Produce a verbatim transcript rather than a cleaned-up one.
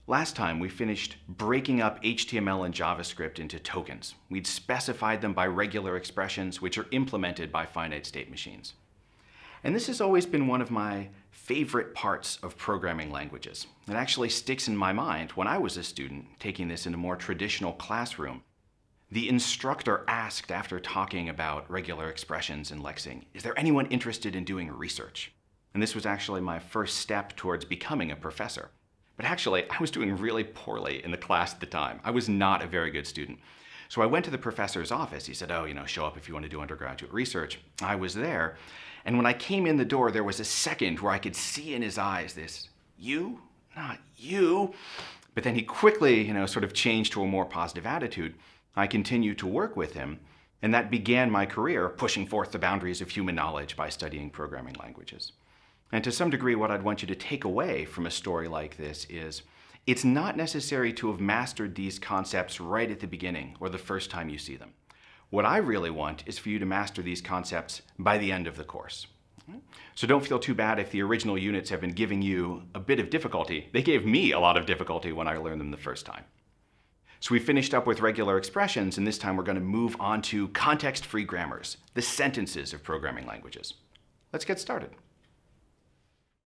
Last time we finished breaking up H T M L and JavaScript into tokens. We'd specified them by regular expressions, which are implemented by finite state machines. And this has always been one of my favorite parts of programming languages. It actually sticks in my mind when I was a student taking this in a more traditional classroom. The instructor asked, after talking about regular expressions in Lexing, is there anyone interested in doing research? And this was actually my first step towards becoming a professor. But actually, I was doing really poorly in the class at the time. I was not a very good student. So I went to the professor's office. He said, oh, you know, show up if you want to do undergraduate research. I was there. And when I came in the door, there was a second where I could see in his eyes this, you? Not you. But then he quickly, you know, sort of changed to a more positive attitude. I continued to work with him, and that began my career pushing forth the boundaries of human knowledge by studying programming languages. And to some degree, what I'd want you to take away from a story like this is, it's not necessary to have mastered these concepts right at the beginning or the first time you see them. What I really want is for you to master these concepts by the end of the course. So don't feel too bad if the original units have been giving you a bit of difficulty. They gave me a lot of difficulty when I learned them the first time. So we finished up with regular expressions, and this time we're going to move on to context-free grammars, the sentences of programming languages. Let's get started.